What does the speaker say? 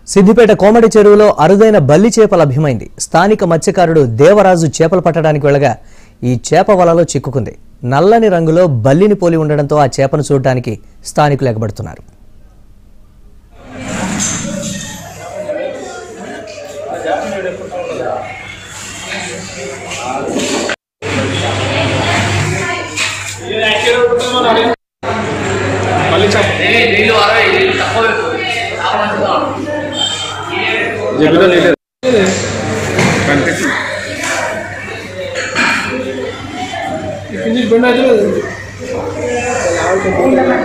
సిద్దిపేట కోమటి చెరువులో అరుదైన బల్లి చేప లభ్యమైంది. స్థానిక మత్స్యకారుడు దేవరాజు చేపలు పట్టడానికి వెళ్ళగా ఈ చేప వలలో చిక్కుకుంది. నల్లని రంగులో బల్లిని పోలి ఉండడంతో ఆ చేపను చూడడానికి స్థానికులు ఎగబడుతున్నారు. Ini